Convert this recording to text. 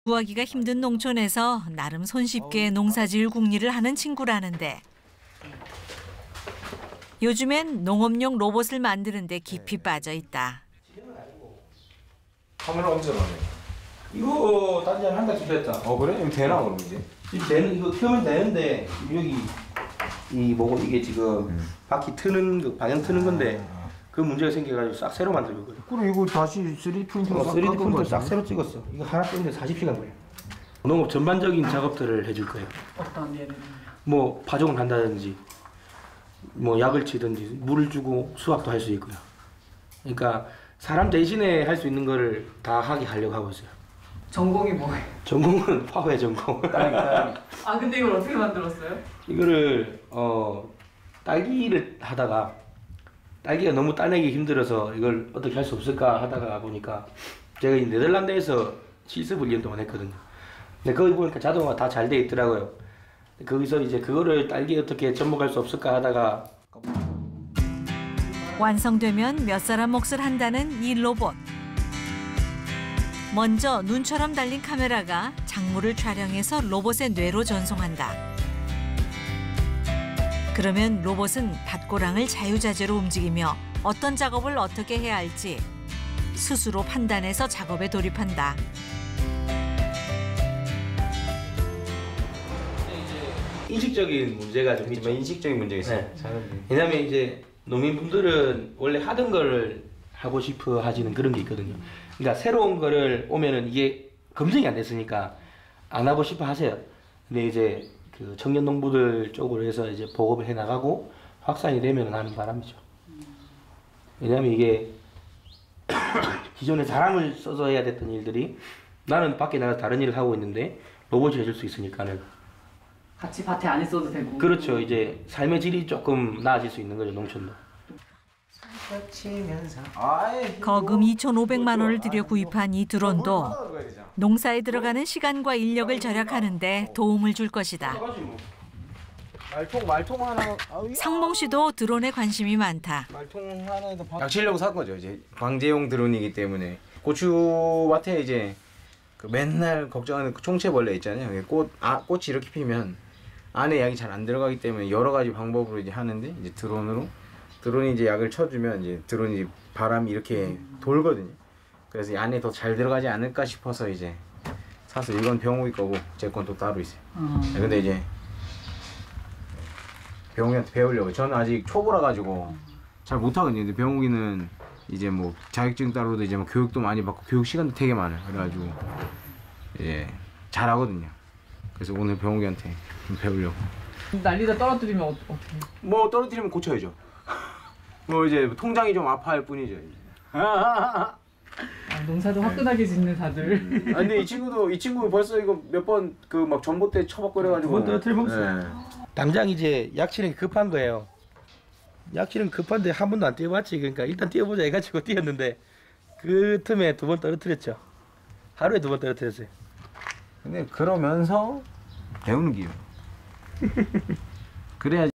구하기가 힘든 농촌에서 나름 손쉽게 농사지을 궁리를 하는 친구라는데 요즘엔 농업용 로봇을 만드는 데 깊이 빠져 있다. 카메라 언제 나네? 이거 단지 한 달쯤 됐다. 그래? 이거 되나 그럼 이제? 지금 되는 이거 켜면 되는데 여기 이 뭐고 이게 지금 바퀴 트는 거 방향 트는 건데 그 문제가 생겨가지고 싹 새로 만들거든. 그래 이거 다시 3D 프린터로 3D 프린터 싹 새로 찍었어. 이거 하나 뜨는데 40시간 걸려. 농업 전반적인 작업들을 해줄 거예요. 어떤 예를? 뭐 파종을 한다든지 뭐 약을 치든지 물을 주고 수확도 할 수 있고요. 그러니까 사람 대신에 할 수 있는 거를 다 하게 하려고 하고 있어요. 전공이 뭐예요? 전공은 화훼 전공. 아 근데 이걸 어떻게 만들었어요? 이거를 딸기를 하다가 딸기가 너무 따내기 힘들어서 이걸 어떻게 할 수 없을까 하다가 보니까 제가 이 네덜란드에서 실습을 2년 동안 했거든요. 근데 거기 보니까 자동화가 다 잘 돼 있더라고요. 거기서 이제 그거를 딸기에 어떻게 접목할 수 없을까 하다가 완성되면 몇 사람 몫을 한다는 이 로봇. 먼저 눈처럼 달린 카메라가 작물을 촬영해서 로봇의 뇌로 전송한다. 그러면 로봇은 밭고랑을 자유자재로 움직이며 어떤 작업을 어떻게 해야 할지 스스로 판단해서 작업에 돌입한다. 인식적인 문제가 좀 있죠. 인식적인 문제가 있어요. 네. 왜냐면 이제 농민분들은 원래 하던 거를 하고 싶어 하시는 그런 게 있거든요. 그러니까 새로운 거를 오면은 이게 검증이 안 됐으니까 안 하고 싶어 하세요. 근데 이제 그 청년 농부들 쪽으로 해서 이제 보급을 해 나가고 확산이 되면 하는 바람이죠. 왜냐면 이게 기존에 사람을 써서 해야 됐던 일들이 나는 밖에 나가서 다른 일을 하고 있는데 로봇이 해줄 수 있으니까는 같이 밭에 안 있어도 되고. 그렇죠. 이제 삶의 질이 조금 나아질 수 있는 거죠, 농촌도. 거금 2,500만 원을 들여 구입한 이 드론도 농사에 들어가는 시간과 인력을 절약하는 데 도움을 줄 것이다. 말통 하나. 상봉 씨도 드론에 관심이 많다. 말통 하나에도 약치려고 산 거죠. 이제 방제용 드론이기 때문에 고추밭에 이제 그 맨날 걱정하는 그 총채벌레 있잖아요. 꽃이 이렇게 피면 안에 약이 잘 안 들어가기 때문에 여러 가지 방법으로 이제 하는데 이제 드론이 이제 약을 쳐주면 이제 드론이 바람이 이렇게 돌거든요. 그래서 이 안에 더 잘 들어가지 않을까 싶어서 이제 사서 이건 병욱이 거고 제 건 또 따로 있어요. 근데 이제 병욱이한테 배우려고. 저는 아직 초보라 가지고 잘 못하거든요. 근데 병욱이는 이제 뭐 자격증 따로도 이제 뭐 교육도 많이 받고 교육 시간도 되게 많아요. 그래가지고 이제 잘하거든요. 그래서 오늘 병욱이한테 좀 배우려고. 난리다 떨어뜨리면 어떻게? 뭐 떨어뜨리면 고쳐야죠. 뭐 이제 통장이 좀 아파할 뿐이죠. 농사도 화끈하게 짓는 다들. 아 근데 이 친구 벌써 이거 몇 번 그 막 전봇대 처박거려가지고. 그건 떨어뜨리면 당장 이제 약치는 급한 거예요. 약치는 급한데 한 번도 안 뛰어봤지. 그러니까 일단 뛰어보자 해가지고 뛰었는데 그 틈에 2번 떨어뜨렸죠. 하루에 2번 떨어뜨렸어요. 근데 그러면서 배우는 기요. 그래야